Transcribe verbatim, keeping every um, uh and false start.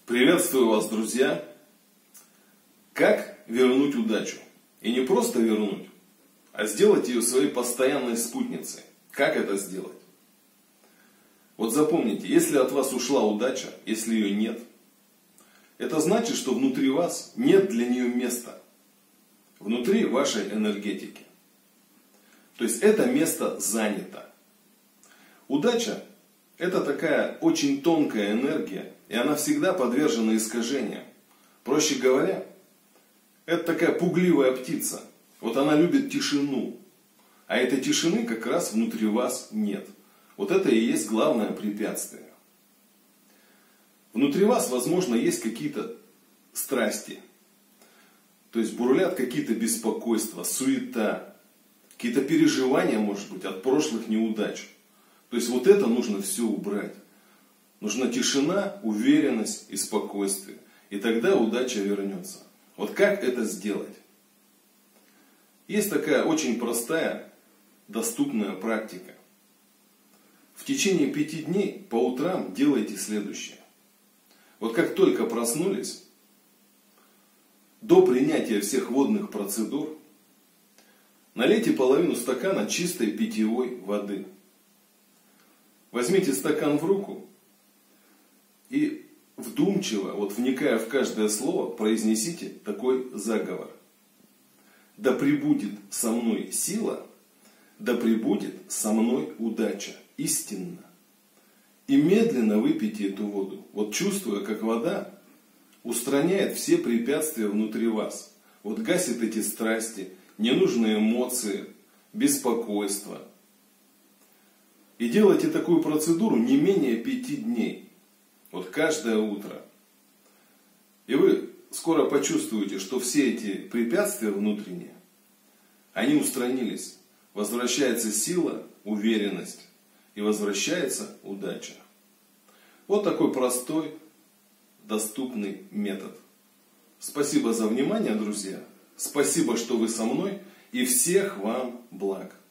Приветствую вас, друзья! Как вернуть удачу? И не просто вернуть, а сделать ее своей постоянной спутницей. Как это сделать? Вот запомните, если от вас ушла удача, если ее нет, это значит, что внутри вас нет для нее места. Внутри вашей энергетики. То есть это место занято. Удача – это такая очень тонкая энергия, и она всегда подвержена искажениям. Проще говоря, это такая пугливая птица. Вот она любит тишину. А этой тишины как раз внутри вас нет. Вот это и есть главное препятствие. Внутри вас, возможно, есть какие-то страсти. То есть бурлят какие-то беспокойства, суета, какие-то переживания, может быть, от прошлых неудач. То есть вот это нужно все убрать. Нужна тишина, уверенность и спокойствие. И тогда удача вернется. Вот как это сделать? Есть такая очень простая, доступная практика. В течение пяти дней по утрам делайте следующее. Вот как только проснулись, до принятия всех водных процедур, налейте половину стакана чистой питьевой воды. Возьмите стакан в руку и вдумчиво, вот вникая в каждое слово, произнесите такой заговор. Да пребудет со мной сила, да пребудет со мной удача. Истинно. И медленно выпейте эту воду, вот чувствуя, как вода устраняет все препятствия внутри вас. Вот гасит эти страсти, ненужные эмоции, беспокойство. И делайте такую процедуру не менее пяти дней. Вот каждое утро. И вы скоро почувствуете, что все эти препятствия внутренние, они устранились. Возвращается сила, уверенность. И возвращается удача. Вот такой простой, доступный метод. Спасибо за внимание, друзья. Спасибо, что вы со мной. И всех вам благ.